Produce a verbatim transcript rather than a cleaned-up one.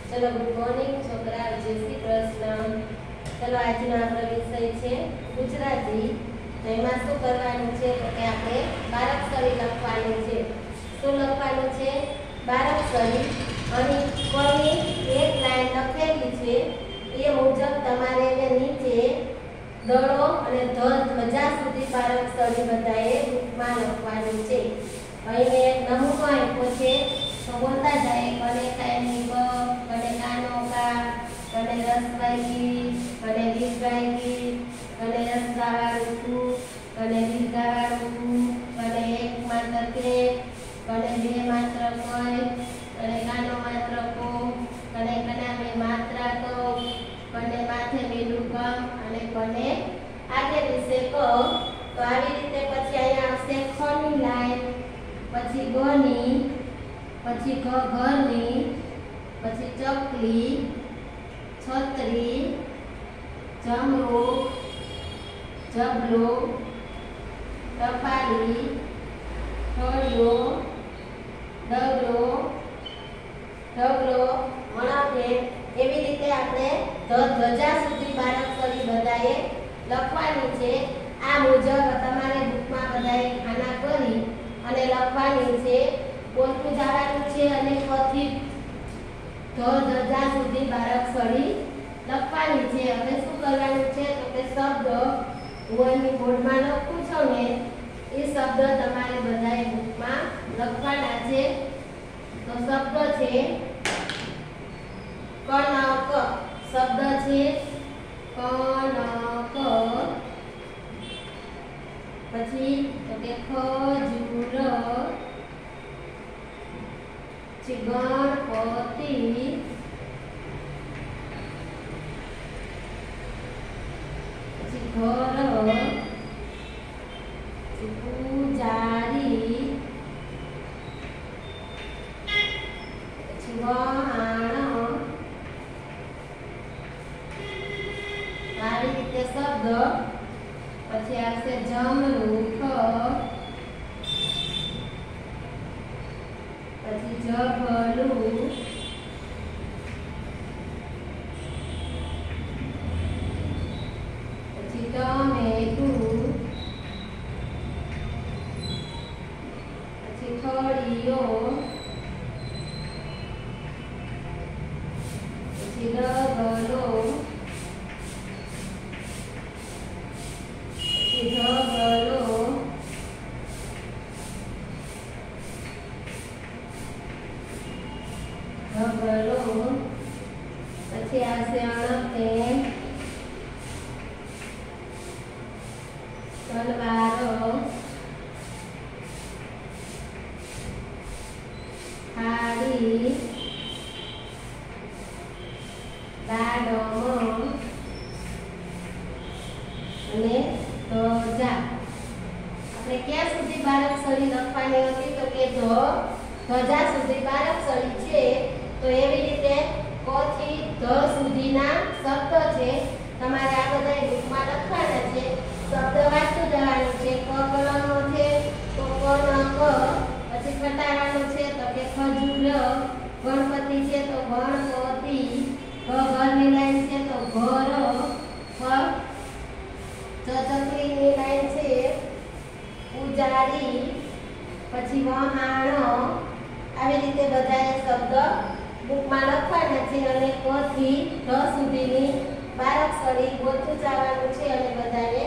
चलो good morning छोकरा, जय श्री कृष्ण। चलो આજનો આપણો વિષય છે ગુજરાતી। તો એમાં શું કરવાનું છે તો કે આપણે બારાક્ષરી લખવાની છે। શું લખવાનું છે? બારાક્ષરી। અને કોની એક લાઈન લખેલી છે એ મુજબ તમારે એને નીચે દડો અને ધ ધજા સુધી બારાક્ષરી બધાએ બુકમાં લખવાનું છે। અહીં એક નમૂનો આપ્યો છે તો બોલતા જાય કને કાયની બ, કને કાનો કા, કને રસવાઈ, કને દીર્ઘાઈ, કને રસવાળું કુ, કને દીર્ઘાળું કુ, કને એક માત્ર કે, કને બે માત્ર કઈ, કને કાનો માત્ર કો, કને કના બે માત્રા તો, કને માથે બેલું કમ અને કને આગે વિશે ક। તો આવી રીતે પછી અહીંયા આવશે ખ ની લાઈન, પછી ગ ની, પછી ઘ ઘરની, પછી ચકલી, છત્રી, જમરૂખ, જબલો, ટપાલી, ઠળિયો, ડગલો, ઢગલો, વણાકે। એવી રીતે આપણે ધજા સુધી બારાક્ષરી બધાએ લખવાની છે। આ મુજબ તમારે બુકમાં બધાએ ખાના કરી અને લખવાની છે। બોલતું જવાનું છે અને કથી ધ ધજા સુધી બારાક્ષરી લખવાની છે। હવે શું કરવાનું છે તો કે શબ્દ હું અહીં બોર્ડમાં લખું છું ને એ શબ્દ તમારે બધાએ બુકમાં લખવાના છે। તો શબ્દ છે કણક, શબ્દ છે કણક, પછી તો કે ખજૂર, પછી ગણપતિ, પછી ઘર, પછી પૂજારી, પછી વહાણ। આવી રીતે શબ્દ પછી આવશે જમરૂખ, પછી જભલું, પછી ટમેટું, પછી ઠળિયો, પછી ડગલો, પછી ઢગલો, ઢગલો, પછી આવશે અણકે, તલવારો, થાળી, દાડમ અને ધજા। આપણે ક્યાં સુધી બારાક્ષરી લખવાની હતી તો કે ધ ધજા સુધી બારાક્ષરી છે। તો એવી રીતે ક થી ધ સુધીના શબ્દ છે તમારે આ બધા બુકમાં લખવાના છે। શબ્દ વાંચતું જવાનું છે। ક કલમનો છે તો ક ન ક, પછી ખટારાનો છે તો કે ખજૂર, ગણપતિ છે તો ગણપતિ, ઘ ઘરની લાઈન છે તો ઘર, ચકલીની લાઈન છે પૂજારી, પછી વહાણ। આવી રીતે બધાએ શબ્દ બુકમાં લખવાના છે અને ક થી ધ સુધીની બારાક્ષરી બોલતું જવાનું છે અને બધાએ